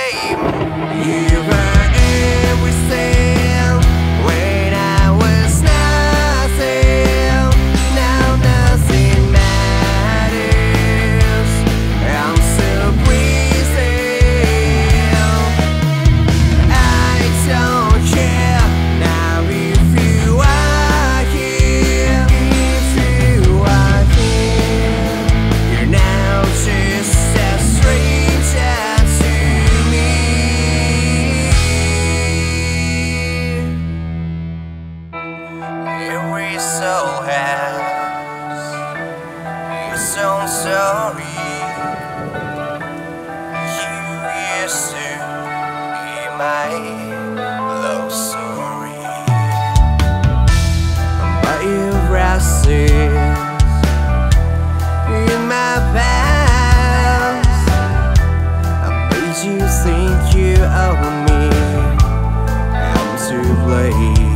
blame. You were everything when I was nothing. Now nothing matters. I'm still breathing. I don't care now if you are here. If you are here, you're now just a stranger to me. Every soul has its own story. You used to be my love story, but you've rested in my past. I made you think you owe me. I'm to blame.